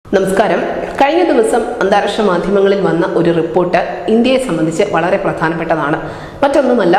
നമസ്കാരം. കഴിഞ്ഞ ദിവസം അന്താരാഷ്ട്ര മാധ്യമങ്ങളിൽ വന്ന ഒരു റിപ്പോർട്ട് ഇന്ത്യയെ സംബന്ധിച്ച് വളരെ പ്രധാനപ്പെട്ടതാണ്. മറ്റൊന്നുമല്ല,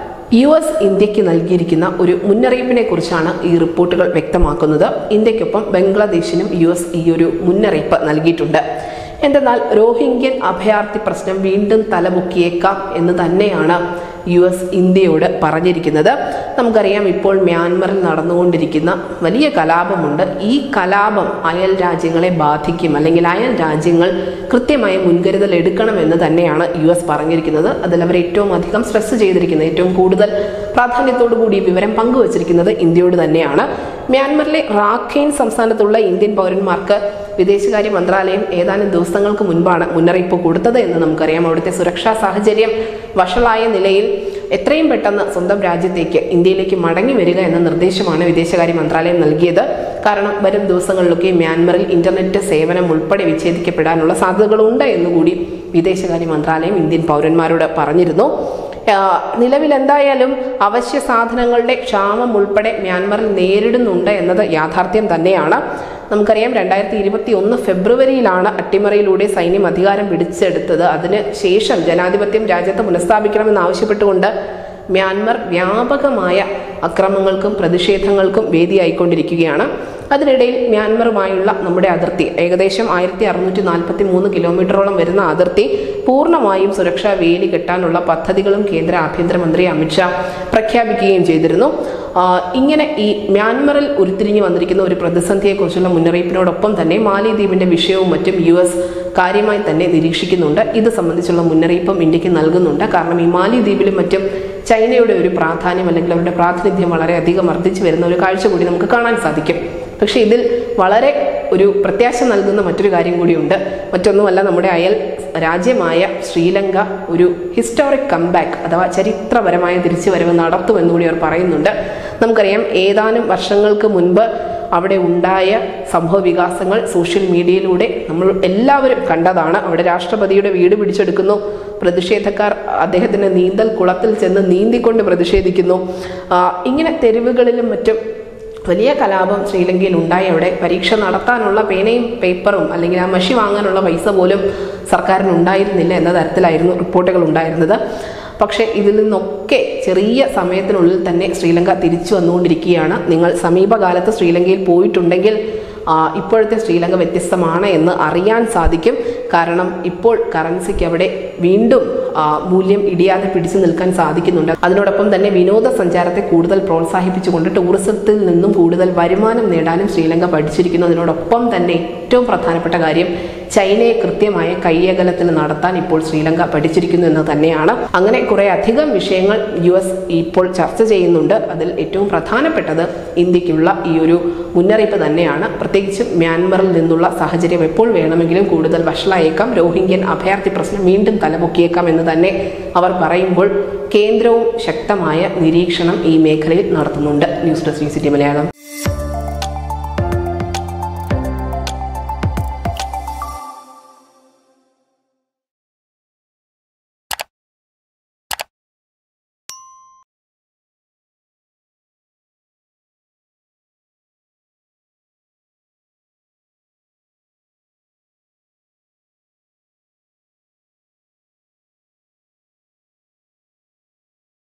US ഇന്ത്യക്ക് നൽകിയിരിക്കുന്ന ഒരു മുന്നറിയിപ്പിനെ കുറിച്ചാണ് ഈ റിപ്പോർട്ടുകൾ വ്യക്തമാക്കുന്നത്. ഇന്ത്യക്കൊപ്പം ബംഗ്ലാദേശിനും US ഈ ഒരു മുന്നറിയിപ്പ് നൽകിയിട്ടുണ്ട്. എന്തെന്നാൽ റോഹിംഗ്യൻ അഭയാർത്ഥി പ്രശ്നം വീണ്ടും തലപൊക്കിയേക്കാം എന്ന് തന്നെയാണ് US ഇന്ത്യയോട് പറഞ്ഞിരിക്കുന്നത്. നമുക്കറിയാം, ഇപ്പോൾ മ്യാൻമറിൽ നടന്നുകൊണ്ടിരിക്കുന്ന വലിയ കലാപമുണ്ട്. ഈ കലാപം അയൽ രാജ്യങ്ങളെ ബാധിക്കും, അല്ലെങ്കിൽ അയൽ രാജ്യങ്ങൾ കൃത്യമായ മുൻകരുതൽ എടുക്കണമെന്ന് തന്നെയാണ് US പറഞ്ഞിരിക്കുന്നത്. അതിൽ അവർ ഏറ്റവും അധികം സ്ട്രെസ് ചെയ്തിരിക്കുന്നത്, ഏറ്റവും കൂടുതൽ പ്രാധാന്യത്തോടു കൂടി വിവരം പങ്കുവച്ചിരിക്കുന്നത് ഇന്ത്യയോട് തന്നെയാണ്. മ്യാൻമറിലെ റാഖൈൻ സംസ്ഥാനത്തുള്ള ഇന്ത്യൻ പൗരന്മാർക്ക് വിദേശകാര്യ മന്ത്രാലയം ഏതാനും ദിവസങ്ങൾക്ക് മുൻപാണ് മുന്നറിയിപ്പ് കൊടുത്തത് എന്ന് നമുക്കറിയാം. അവിടുത്തെ സുരക്ഷാ സാഹചര്യം വഷളായ നിലയിൽ എത്രയും പെട്ടെന്ന് സ്വന്തം രാജ്യത്തേക്ക്, ഇന്ത്യയിലേക്ക് മടങ്ങി വരിക എന്ന നിർദ്ദേശമാണ് വിദേശകാര്യ മന്ത്രാലയം നൽകിയത്. കാരണം വരും ദിവസങ്ങളിലൊക്കെ മ്യാൻമറിൽ ഇന്റർനെറ്റ് സേവനം ഉൾപ്പെടെ വിച്ഛേദിക്കപ്പെടാനുള്ള സാധ്യതകളുണ്ട് എന്നുകൂടി വിദേശകാര്യ മന്ത്രാലയം ഇന്ത്യൻ പൗരന്മാരോട് പറഞ്ഞിരുന്നു. നിലവിൽ എന്തായാലും അവശ്യ സാധനങ്ങളുടെ ക്ഷാമം ഉൾപ്പെടെ മ്യാൻമറിൽ നേരിടുന്നുണ്ട് എന്നത് യാഥാർത്ഥ്യം തന്നെയാണ്. നമുക്കറിയാം, 2021 ഫെബ്രുവരിയിലാണ് അട്ടിമറിയിലൂടെ സൈന്യം അധികാരം പിടിച്ചെടുത്തത്. അതിന് ശേഷം ജനാധിപത്യം രാജ്യത്ത് പുനഃസ്ഥാപിക്കണമെന്ന് ആവശ്യപ്പെട്ടുകൊണ്ട് മ്യാൻമർ വ്യാപകമായ അക്രമങ്ങൾക്കും പ്രതിഷേധങ്ങൾക്കും വേദിയായിക്കൊണ്ടിരിക്കുകയാണ്. അതിനിടയിൽ മ്യാൻമറുമായുള്ള നമ്മുടെ അതിർത്തി, ഏകദേശം 1643 കിലോമീറ്ററോളം വരുന്ന അതിർത്തി പൂർണ്ണമായും സുരക്ഷാ വേലി കെട്ടാനുള്ള പദ്ധതികളും കേന്ദ്ര ആഭ്യന്തരമന്ത്രി അമിത്ഷാ പ്രഖ്യാപിക്കുകയും ചെയ്തിരുന്നു. ഇങ്ങനെ ഈ മ്യാൻമറിൽ ഉരുത്തിരിഞ്ഞു വന്നിരിക്കുന്ന ഒരു പ്രതിസന്ധിയെക്കുറിച്ചുള്ള മുന്നറിയിപ്പിനോടൊപ്പം തന്നെ മാലിദ്വീപിന്റെ വിഷയവും മറ്റും US കാര്യമായി തന്നെ നിരീക്ഷിക്കുന്നുണ്ട്. ഇത് സംബന്ധിച്ചുള്ള മുന്നറിയിപ്പും ഇന്ത്യക്ക് നൽകുന്നുണ്ട്. കാരണം ഈ മാലിദ്വീപിലും മറ്റും ചൈനയുടെ ഒരു പ്രാധാന്യം, അല്ലെങ്കിൽ അവരുടെ പ്രാതിനിധ്യം വളരെയധികം വർദ്ധിച്ചു വരുന്ന ഒരു കാഴ്ച കൂടി നമുക്ക് കാണാൻ സാധിക്കും. പക്ഷേ ഇതിൽ വളരെ ഒരു പ്രത്യാശ നൽകുന്ന മറ്റൊരു കാര്യം കൂടിയുണ്ട്. മറ്റൊന്നുമല്ല, നമ്മുടെ അയൽ രാജ്യമായ ശ്രീലങ്ക ഒരു ഹിസ്റ്റോറിക് കംബാക്ക് അഥവാ ചരിത്രപരമായ തിരിച്ചുവരവ് നടത്തുമെന്നുകൂടി അവർ പറയുന്നുണ്ട്. നമുക്കറിയാം, ഏതാനും വർഷങ്ങൾക്ക് മുൻപ് അവിടെ ഉണ്ടായ സംഭവ വികാസങ്ങൾ സോഷ്യൽ മീഡിയയിലൂടെ നമ്മൾ എല്ലാവരും കണ്ടതാണ്. അവിടെ രാഷ്ട്രപതിയുടെ വീട് പിടിച്ചെടുക്കുന്നു, പ്രതിഷേധക്കാർ അദ്ദേഹത്തിന്റെ നീന്തൽ കുളത്തിൽ ചെന്ന് നീന്തിക്കൊണ്ട് പ്രതിഷേധിക്കുന്നു. ഇങ്ങനെ തെരുവുകളിലും മറ്റും വലിയ കലാപം ശ്രീലങ്കയിൽ ഉണ്ടായി. അവിടെ പരീക്ഷ നടത്താനുള്ള പേനയും പേപ്പറും, അല്ലെങ്കിൽ ആ മഷി വാങ്ങാനുള്ള പൈസ പോലും സർക്കാരിന് ഉണ്ടായിരുന്നില്ല എന്ന തരത്തിലായിരുന്നു റിപ്പോർട്ടുകൾ ഉണ്ടായിരുന്നത്. പക്ഷേ ഇതിൽ നിന്നൊക്കെ ചെറിയ സമയത്തിനുള്ളിൽ തന്നെ ശ്രീലങ്ക തിരിച്ചു വന്നുകൊണ്ടിരിക്കുകയാണ്. നിങ്ങൾ സമീപകാലത്ത് ശ്രീലങ്കയിൽ പോയിട്ടുണ്ടെങ്കിൽ ഇപ്പോഴത്തെ ശ്രീലങ്ക വ്യത്യസ്തമാണ് എന്ന് അറിയാൻ സാധിക്കും. കാരണം ഇപ്പോൾ കറൻസിക്ക് അവിടെ വീണ്ടും മൂല്യം ഇടിയാതെ പിടിച്ചു നിൽക്കാൻ സാധിക്കുന്നുണ്ട്. അതിനോടൊപ്പം തന്നെ വിനോദസഞ്ചാരത്തെ കൂടുതൽ പ്രോത്സാഹിപ്പിച്ചുകൊണ്ട് ടൂറിസത്തിൽ നിന്നും കൂടുതൽ വരുമാനം നേടാനും ശ്രീലങ്ക പഠിച്ചിരിക്കുന്നു. അതിനോടൊപ്പം തന്നെ ഏറ്റവും പ്രധാനപ്പെട്ട കാര്യം, ചൈനയെ കൃത്യമായ കൈയകലത്തിൽ നടത്താൻ ഇപ്പോൾ ശ്രീലങ്ക പഠിച്ചിരിക്കുന്നു എന്ന് തന്നെയാണ്. അങ്ങനെ കുറെ അധികം വിഷയങ്ങൾ US ഇപ്പോൾ ചർച്ച ചെയ്യുന്നുണ്ട്. അതിൽ ഏറ്റവും പ്രധാനപ്പെട്ടത് ഇന്ത്യക്കുള്ള ഈ ഒരു മുന്നറിയിപ്പ് തന്നെയാണ്. പ്രത്യേകിച്ചും മ്യാൻമറിൽ നിന്നുള്ള സാഹചര്യം എപ്പോൾ വേണമെങ്കിലും കൂടുതൽ വഷളായേക്കാം. റോഹിംഗ്യൻ അഭയാർത്ഥി പ്രശ്നം വീണ്ടും തലപൊക്കിയേക്കാം എന്ന് തന്നെ അവർ പറയുമ്പോൾ കേന്ദ്രവും ശക്തമായ നിരീക്ഷണം ഈ മേഖലയിൽ നടത്തുന്നുണ്ട്. News desk UCT Malayalam.